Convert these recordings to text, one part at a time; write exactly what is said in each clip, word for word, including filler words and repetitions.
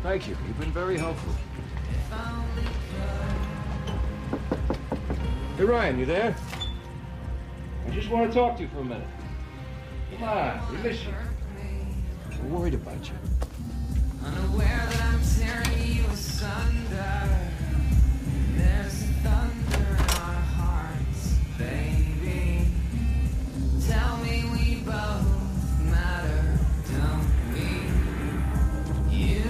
Thank you. You've been very helpful. Hey, Ryan, you there? I just want to talk to you for a minute. Come on, we miss you. We're worried about you. Unaware that I'm tearing you asunder. There's thunder in our hearts, baby. Tell me we both matter, don't we? You.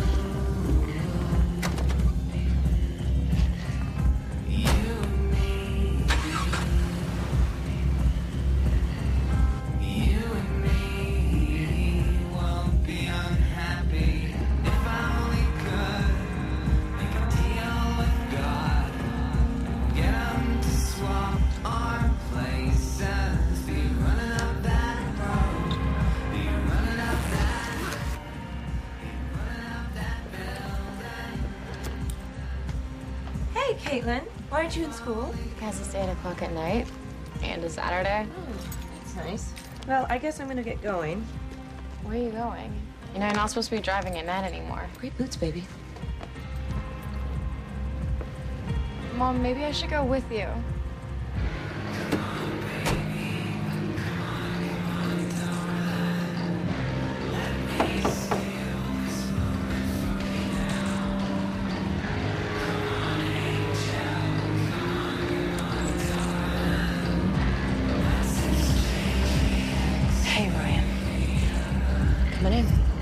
You and me. You and me won't be unhappy if I only could make a deal with God. Get him to swap our places. Be running up that road. Be running up that. Be running up that building. Hey, Caitlin. Why aren't you in school? Because it's eight o'clock at night and a Saturday. Oh, that's nice. Well, I guess I'm gonna get going. Where are you going? You know, you're not supposed to be driving at night anymore. Great boots, baby. Mom, maybe I should go with you. Hey, Ryan. Coming in.